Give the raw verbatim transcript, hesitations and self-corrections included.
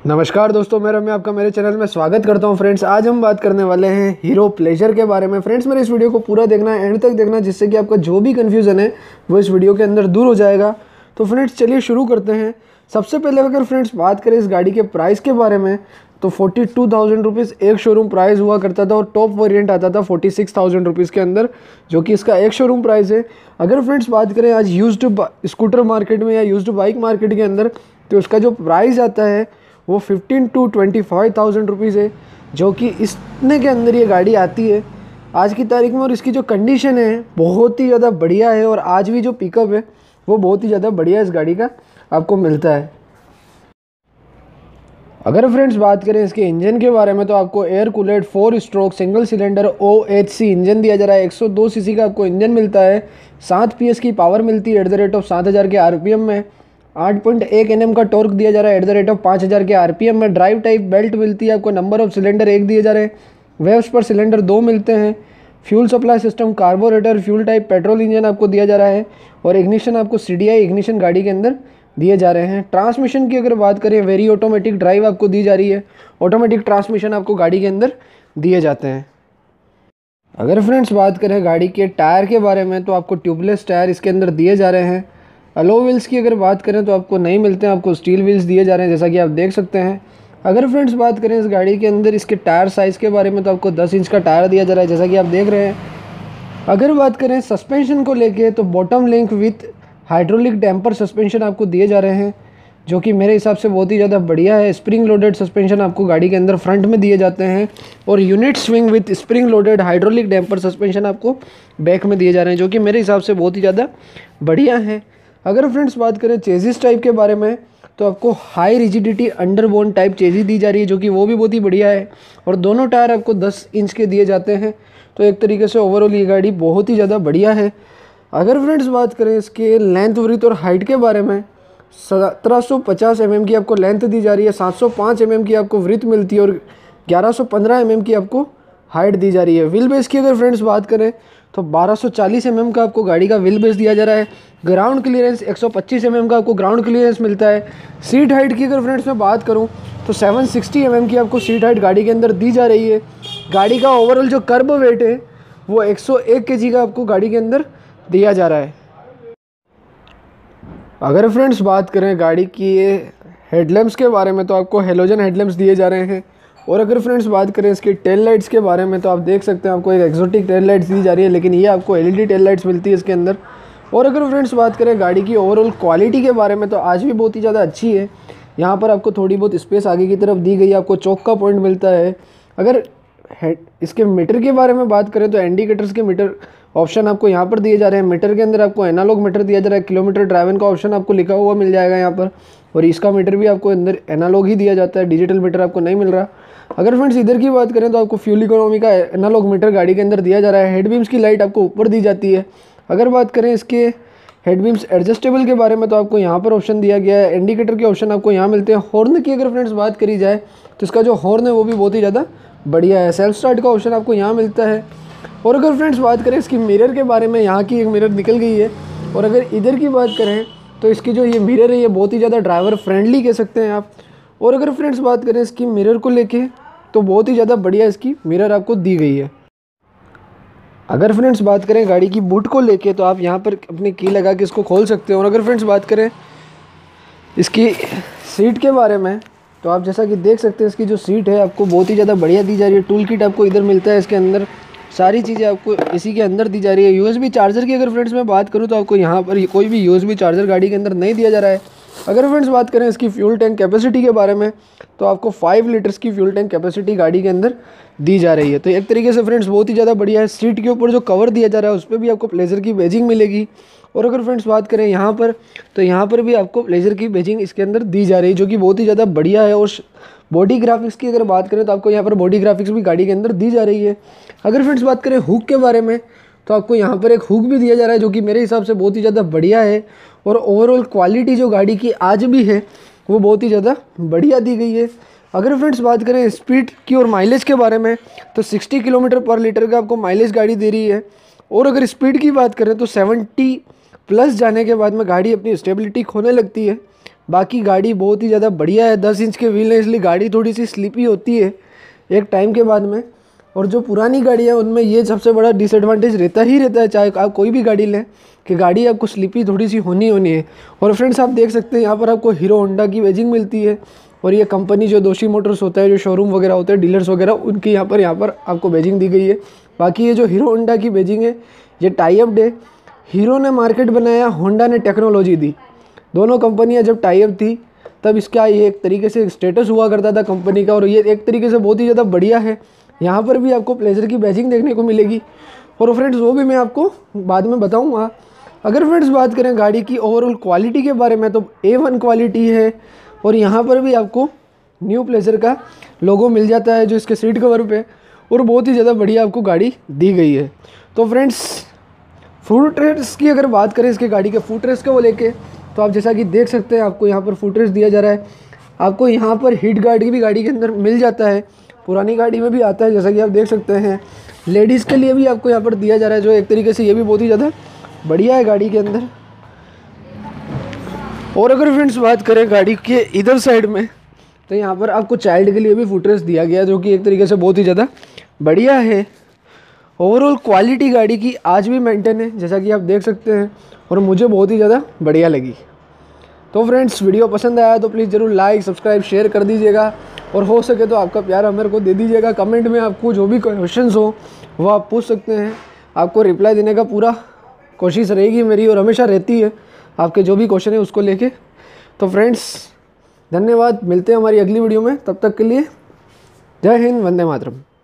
नमस्कार दोस्तों, मैं रम्य आपका मेरे चैनल में स्वागत करता हूं। फ्रेंड्स, आज हम बात करने वाले हैं हीरो प्लेजर के बारे में। फ्रेंड्स, मेरे इस वीडियो को पूरा देखना, एंड तक देखना, जिससे कि आपका जो भी कन्फ्यूज़न है वो इस वीडियो के अंदर दूर हो जाएगा। तो फ्रेंड्स चलिए शुरू करते हैं। सबसे पहले अगर फ्रेंड्स बात करें इस गाड़ी के प्राइस के बारे में, तो फोर्टी टू थाउजेंड रुपीज़ एक शोरूम प्राइस हुआ करता था और टॉप वेरिएंट आता था फोर्टी सिक्स थाउजेंड रुपीज़ के अंदर, जो कि इसका एक शोरूम प्राइस है। अगर फ्रेंड्स बात करें आज यूज्ड स्कूटर मार्केट में या यूज्ड बाइक मार्केट के अंदर, तो उसका जो प्राइस आता है वो fifteen to twenty five thousand rupees है, जो कि इतने के अंदर ये गाड़ी आती है आज की तारीख में। और इसकी जो कंडीशन है बहुत ही ज़्यादा बढ़िया है, और आज भी जो पिकअप है वो बहुत ही ज़्यादा बढ़िया इस गाड़ी का आपको मिलता है। अगर फ्रेंड्स बात करें इसके इंजन के बारे में, तो आपको air cooled four stroke single cylinder O H C engine दिया जा रहा है। एक सौ दो सीसी का आपको इंजन मिलता है, सात पी एस की पावर मिलती है एट द रेट ऑफ सात हज़ार के आर पी एम में। आठ पॉइंट एक एन एम का टॉर्क दिया जा रहा है एट द रेट ऑफ पाँच हज़ार के आर पी एम में। ड्राइव टाइप बेल्ट मिलती है आपको। नंबर ऑफ सिलेंडर एक दिए जा रहे हैं, वेव्स पर सिलेंडर दो मिलते हैं। Fuel supply system carburettor fuel type petrol engine आपको दिया जा रहा है, और इग्निशन आपको सी डी आई इग्निशन गाड़ी के अंदर दिए जा रहे हैं। ट्रांसमिशन की अगर बात करें, वेरी ऑटोमेटिक ड्राइव आपको दी जा रही है। ऑटोमेटिक ट्रांसमिशन आपको गाड़ी के अंदर दिए जाते हैं। अगर फ्रेंड्स बात करें गाड़ी के टायर के बारे में, तो आपको ट्यूबलेस टायर इसके अंदर दिए जा रहे हैं। अलो व्हील्स की अगर बात करें तो आपको नहीं मिलते हैं, आपको स्टील व्हील्स दिए जा रहे हैं, जैसा कि आप देख सकते हैं। अगर फ्रेंड्स बात करें इस गाड़ी के अंदर इसके टायर साइज़ के बारे में, तो आपको दस इंच का टायर दिया जा रहा है, जैसा कि आप देख रहे हैं। अगर बात करें सस्पेंशन को लेके, तो bottom link with hydraulic damper suspension आपको दिए जा रहे हैं, जो कि मेरे हिसाब से बहुत ही ज़्यादा बढ़िया है। स्प्रिंग लोडेड सस्पेंशन आपको गाड़ी के अंदर फ्रंट में दिए जाते हैं, और unit swing with spring loaded hydraulic damper suspension आपको बैक में दिए जा रहे हैं, जो कि मेरे हिसाब से बहुत ही ज़्यादा बढ़िया है। अगर फ्रेंड्स बात करें चेजिस टाइप के बारे में, तो आपको high rigidity underbone type chassis दी जा रही है, जो कि वो भी बहुत ही बढ़िया है। और दोनों टायर आपको दस इंच के दिए जाते हैं। तो एक तरीके से ओवरऑल ये गाड़ी बहुत ही ज़्यादा बढ़िया है। अगर फ्रेंड्स बात करें इसके लेंथ विड्थ और हाइट के बारे में, सत्रह सौ पचास एम एम की आपको लेंथ दी जा रही है, सात सौ पाँच एम एम की आपको विड्थ मिलती है, और ग्यारह सौ पंद्रह एम एम की आपको हाइट दी जा रही है। व्हील बेस की अगर फ्रेंड्स बात करें, तो बारह सौ चालीस एम एम का आपको गाड़ी का व्हील बेस दिया जा रहा है। ग्राउंड क्लियरेंस एक सौ पच्चीस एम एम का आपको ग्राउंड क्लियरेंस मिलता है। सीट हाइट की अगर फ्रेंड्स मैं बात करूं, तो सात सौ साठ एम एम की आपको सीट हाइट गाड़ी के अंदर दी जा रही है। गाड़ी का ओवरऑल जो कर्ब वेट है वो एक सौ एक केजी का आपको गाड़ी के अंदर दिया जा रहा है। अगर फ्रेंड्स बात करें गाड़ी की हेडलैम्प्स के बारे में, तो आपको हेलोजन हेडलैम्प्स दिए जा रहे हैं। और अगर फ्रेंड्स बात करें इसकी टेल लाइट्स के बारे में, तो आप देख सकते हैं आपको एक एक्जोटिक टेल लाइट्स दी जा रही है, लेकिन ये आपको L E D tail lights मिलती है इसके अंदर। और अगर फ्रेंड्स बात करें गाड़ी की ओवरऑल क्वालिटी के बारे में, तो आज भी बहुत ही ज़्यादा अच्छी है। यहाँ पर आपको थोड़ी बहुत स्पेस आगे की तरफ दी गई है, आपको चौक का पॉइंट मिलता है। अगर हेड इसके मीटर के बारे में बात करें, तो इंडिकेटर्स के मीटर ऑप्शन आपको यहाँ पर दिए जा रहे हैं। मीटर के अंदर आपको एनालॉग मीटर दिया जा रहा है, किलोमीटर ड्राइवन का ऑप्शन आपको लिखा हुआ मिल जाएगा यहाँ पर। और इसका मीटर भी आपको अंदर एनालॉग ही दिया जाता है, डिजिटल मीटर आपको नहीं मिल रहा। अगर फ्रेंड्स इधर की बात करें, तो आपको फ्यूल इकोनॉमी का एनालॉग मीटर गाड़ी के अंदर दिया जा रहा है। हेडबीम्स की लाइट आपको ऊपर दी जाती है। अगर बात करें इसके हेडबीम्स एडजस्टेबल के बारे में, तो आपको यहाँ पर ऑप्शन दिया गया है। इंडिकेटर के ऑप्शन आपको यहाँ मिलते हैं। हॉर्न की अगर फ्रेंड्स बात करी जाए, तो इसका जो हॉर्न है वो भी बहुत ही ज़्यादा बढ़िया है। सेल्फ स्टार्ट का ऑप्शन आपको यहाँ मिलता है। और अगर फ्रेंड्स बात करें इसकी मिरर के बारे में, यहाँ की एक मिरर निकल गई है। और अगर इधर की बात करें, तो इसकी जो ये मिरर है ये बहुत ही ज़्यादा ड्राइवर फ्रेंडली कह सकते हैं आप। और अगर फ्रेंड्स बात करें इसकी मिरर को लेके, तो बहुत ही ज़्यादा बढ़िया इसकी मिरर आपको दी गई है। अगर फ्रेंड्स बात करें गाड़ी की बूट को लेके, तो आप यहाँ पर अपनी की लगा के इसको खोल सकते हो। और अगर फ्रेंड्स बात करें इसकी सीट के बारे में, तो आप जैसा कि देख सकते हैं इसकी जो सीट है आपको बहुत ही ज़्यादा बढ़िया दी जा रही है। टूल किट आपको इधर मिलता है, इसके अंदर सारी चीज़ें आपको इसी के अंदर दी जा रही है। यूएसबी चार्जर की अगर फ्रेंड्स मैं बात करूँ, तो आपको यहाँ पर कोई भी यूएसबी चार्जर गाड़ी के अंदर नहीं दिया जा रहा है। अगर फ्रेंड्स बात करें इसकी फ्यूल टैंक कैपेसिटी के बारे में, तो आपको फाइव लीटर्स की फ्यूल टैंक कैपेसिटी गाड़ी के अंदर दी जा रही है। तो एक तरीके से फ्रेंड्स बहुत ही ज़्यादा बढ़िया है। सीट के ऊपर जो कवर दिया जा रहा है उस पर भी आपको प्लेजर की बैजिंग मिलेगी। और अगर फ्रेंड्स बात करें यहाँ पर, तो यहाँ पर भी आपको प्लेजर की बैजिंग इसके अंदर दी जा रही है, जो कि बहुत ही ज़्यादा बढ़िया है। और बॉडी ग्राफिक्स की अगर बात करें, तो आपको यहाँ पर बॉडी ग्राफिक्स भी गाड़ी के अंदर दी जा रही है। अगर फ्रेंड्स बात करें हुक के बारे में, तो आपको यहाँ पर एक हुक भी दिया जा रहा है, जो कि मेरे हिसाब से बहुत ही ज़्यादा बढ़िया है। और ओवरऑल क्वालिटी जो गाड़ी की आज भी है वो बहुत ही ज़्यादा बढ़िया दी गई है। अगर फ्रेंड्स बात करें स्पीड की और माइलेज के बारे में, तो साठ किलोमीटर पर लीटर का आपको माइलेज गाड़ी दे रही है। और अगर स्पीड की बात करें, तो सत्तर प्लस जाने के बाद में गाड़ी अपनी स्टेबिलिटी खोने लगती है। बाकी गाड़ी बहुत ही ज़्यादा बढ़िया है। दस इंच के व्हील है इसलिए गाड़ी थोड़ी सी स्लिपी होती है एक टाइम के बाद में। और जो पुरानी गाड़ी है उनमें ये सबसे बड़ा डिसएडवांटेज रहता ही रहता है, चाहे आप कोई भी गाड़ी लें, कि गाड़ी आपको स्लिपी थोड़ी सी होनी होनी है। और फ्रेंड्स आप देख सकते हैं यहाँ पर आपको हीरो होंडा की बैजिंग मिलती है। और ये कंपनी जो दोषी मोटर्स होता है, जो शोरूम वगैरह होते हैं, डीलर्स वगैरह, उनकी यहाँ पर यहाँ पर आपको बैजिंग दी गई है। बाकी ये जो हीरो होंडा की बैजिंग है ये टाई अप है। हीरो ने मार्केट बनाया, होंडा ने टेक्नोलॉजी दी। दोनों कंपनियाँ जब टाई अप थी तब इसका ये एक तरीके से स्टेटस हुआ करता था कंपनी का, और ये एक तरीके से बहुत ही ज़्यादा बढ़िया है। यहाँ पर भी आपको प्लेजर की बैजिंग देखने को मिलेगी। और फ्रेंड्स वो भी मैं आपको बाद में बताऊँगा। अगर फ्रेंड्स बात करें गाड़ी की ओवरऑल क्वालिटी के बारे में तो ए वन क्वालिटी है। और यहाँ पर भी आपको न्यू प्लेजर का लोगो मिल जाता है जो इसके सीट कवर पे, और बहुत ही ज़्यादा बढ़िया आपको गाड़ी दी गई है। तो फ्रेंड्स फुट रेस की अगर बात करें इसके गाड़ी के फुट रेस को वो लेके, तो आप जैसा कि देख सकते हैं आपको यहाँ पर फुट रेस दिया जा रहा है। आपको यहाँ पर हीट गार्ड भी गाड़ी के अंदर मिल जाता है, पुरानी गाड़ी में भी आता है जैसा कि आप देख सकते हैं। लेडीज़ के लिए भी आपको यहाँ पर दिया जा रहा है, जो एक तरीके से ये भी बहुत ही ज़्यादा बढ़िया है गाड़ी के अंदर। और अगर फ्रेंड्स बात करें गाड़ी के इधर साइड में, तो यहाँ पर आपको चाइल्ड के लिए भी फुट रेस दिया गया है, जो कि एक तरीके से बहुत ही ज़्यादा बढ़िया है। ओवरऑल क्वालिटी गाड़ी की आज भी मेंटेन है जैसा कि आप देख सकते हैं, और मुझे बहुत ही ज़्यादा बढ़िया लगी। तो फ्रेंड्स वीडियो पसंद आया तो प्लीज़ ज़रूर लाइक सब्सक्राइब शेयर कर दीजिएगा, और हो सके तो आपका प्यार मेरे को दे दीजिएगा। कमेंट में आपको जो भी क्वेश्चंस हो वो आप पूछ सकते हैं, आपको रिप्लाई देने का पूरा कोशिश रहेगी मेरी, और हमेशा रहती है आपके जो भी क्वेश्चन है उसको लेके। तो फ्रेंड्स धन्यवाद, मिलते हैं हमारी अगली वीडियो में, तब तक के लिए जय हिंद, वंदे मातरम।